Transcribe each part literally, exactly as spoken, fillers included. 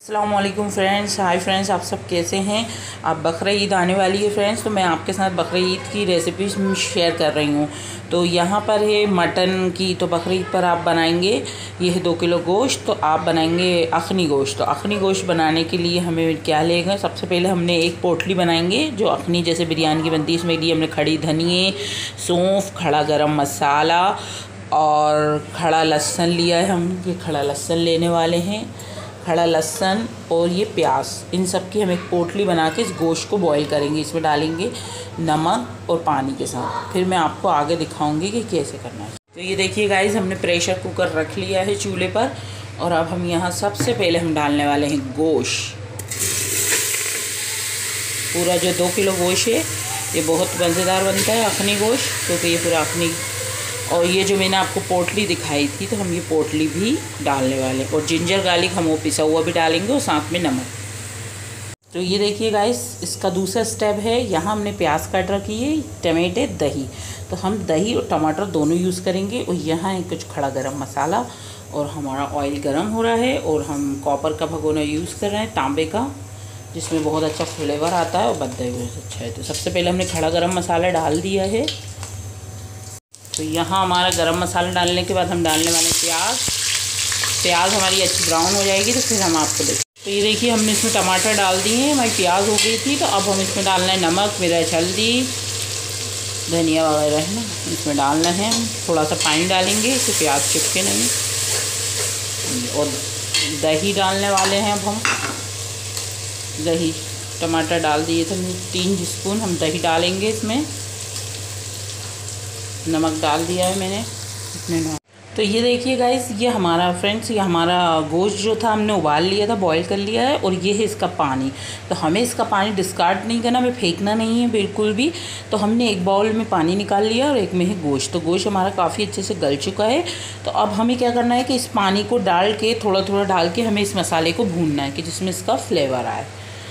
अस्सलामुअलैकुम friends, hi friends, आप सब कैसे हैं। अब बकरा ईद आने वाली है फ्रेंड्स, तो मैं आपके साथ बकरा ईद की रेसिपी शेयर कर रही हूँ। तो यहाँ पर है मटन की, तो बकरा ईद पर आप बनाएंगे, ये है दो किलो गोश्त। तो आप बनाएंगे अखनी गोश्त। तो अखनी गोश्त बनाने के लिए हमें क्या लेगा, सबसे पहले हमने एक पोटली बनाएंगे जो अखनी जैसे बिरयानी की बनती है। इसमें लिए हमने खड़ी धनिए, सौंफ, खड़ा गरम मसाला और खड़ा लहसुन लिया है। हम ये खड़ा लहसुन लेने वाले हैं, खड़ा लहसुन और ये प्याज, इन सब की हम एक पोटली बना के इस गोश्त को बॉईल करेंगे। इसमें डालेंगे नमक और पानी के साथ, फिर मैं आपको आगे दिखाऊंगी कि कैसे करना है। तो ये देखिए गाइस, हमने प्रेशर कुकर रख लिया है चूल्हे पर, और अब हम यहाँ सबसे पहले हम डालने वाले हैं गोश्त। पूरा जो दो किलो गोश्त है ये बहुत मज़ेदार बनता है अखनी गोश्त, क्योंकि ये पूरा अखनी। और ये जो मैंने आपको पोटली दिखाई थी, तो हम ये पोटली भी डालने वाले हैं। और जिंजर गार्लिक हम वो पिसा हुआ भी डालेंगे, और साथ में नमक। तो ये देखिए गाइस, इसका दूसरा स्टेप है, यहाँ हमने प्याज काट रखी है, टमाटर, दही। तो हम दही और टमाटर दोनों यूज़ करेंगे। और यहाँ है कुछ खड़ा गरम मसाला, और हमारा ऑयल गर्म हो रहा है, और हम कॉपर का भगोना यूज़ कर रहे हैं, तांबे का, जिसमें बहुत अच्छा फ्लेवर आता है और बनता है बहुत अच्छा है। तो सबसे पहले हमने खड़ा गरम मसाला डाल दिया है। तो यहाँ हमारा गरम मसाला डालने के बाद हम डालने वाले प्याज। प्याज हमारी अच्छी ब्राउन हो जाएगी तो फिर हम आपको देखें। तो ये देखिए, हमने इसमें टमाटर डाल दिए हैं, हमारी प्याज हो गई थी। तो अब हम इसमें डालना है नमक, मिर्च, हल्दी, धनिया वगैरह है ना, इसमें डालना है। हम थोड़ा सा पानी डालेंगे इससे प्याज चिपके नहीं। और दही डालने वाले हैं अब हम। दही, टमाटर डाल दिए थे तीन स्पून, हम दही डालेंगे इसमें। नमक डाल दिया है मैंने इतने। तो ये देखिए गाइस, ये हमारा फ्रेंड्स, ये हमारा गोश्त जो था हमने उबाल लिया था, बॉईल कर लिया है। और ये है इसका पानी। तो हमें इसका पानी डिस्कार्ड नहीं करना, हमें फेंकना नहीं है बिल्कुल भी। तो हमने एक बाउल में पानी निकाल लिया और एक में है गोश्त। तो गोश्त हमारा काफ़ी अच्छे से गल चुका है। तो अब हमें क्या करना है कि इस पानी को डाल के, थोड़ा थोड़ा डाल के हमें इस मसाले को भूनना है कि जिसमें इसका फ्लेवर आए।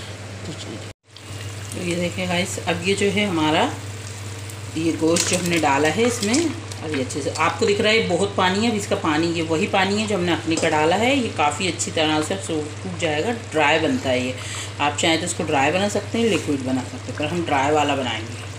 तो ये देखिए गाइस, अब ये जो है हमारा ये गोश्त जो हमने डाला है इसमें, और ये अच्छे से आपको दिख रहा है बहुत पानी है। अब इसका पानी, ये वही पानी है जो हमने अखनी का डाला है। ये काफ़ी अच्छी तरह से सूख जाएगा, ड्राई बनता है ये। आप चाहें तो इसको ड्राई बना सकते हैं, लिक्विड बना सकते हैं, पर हम ड्राई वाला बनाएंगे।